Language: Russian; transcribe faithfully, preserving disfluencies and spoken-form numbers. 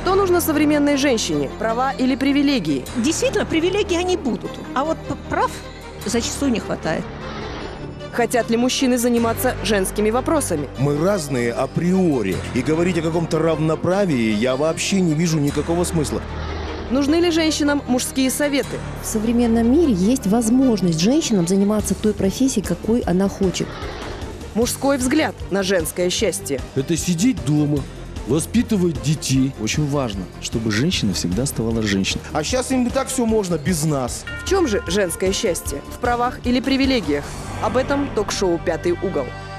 Что нужно современной женщине? Права или привилегии? Действительно, привилегии они будут, а вот прав зачастую не хватает. Хотят ли мужчины заниматься женскими вопросами? Мы разные априори, и говорить о каком-то равноправии я вообще не вижу никакого смысла. Нужны ли женщинам мужские советы? В современном мире есть возможность женщинам заниматься той профессией, какой она хочет. Мужской взгляд на женское счастье. Это сидеть дома, воспитывать детей. Очень важно, чтобы женщина всегда оставалась женщиной. А сейчас им и так все можно без нас. В чем же женское счастье? В правах или привилегиях? Об этом ток-шоу «Пятый угол».